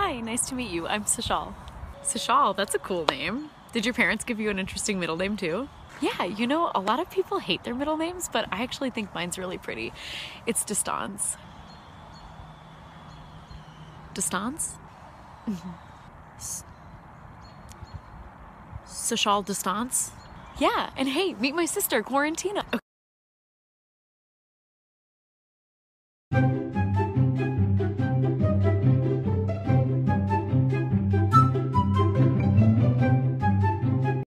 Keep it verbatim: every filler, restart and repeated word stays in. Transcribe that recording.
Hi, nice to meet you. I'm Sashal. Sashal, that's a cool name. Did your parents give you an interesting middle name too? Yeah, you know, a lot of people hate their middle names, but I actually think mine's really pretty. It's Distance. Distance? Sashal Distance? Yeah, and hey, meet my sister, Quarantina. Okay.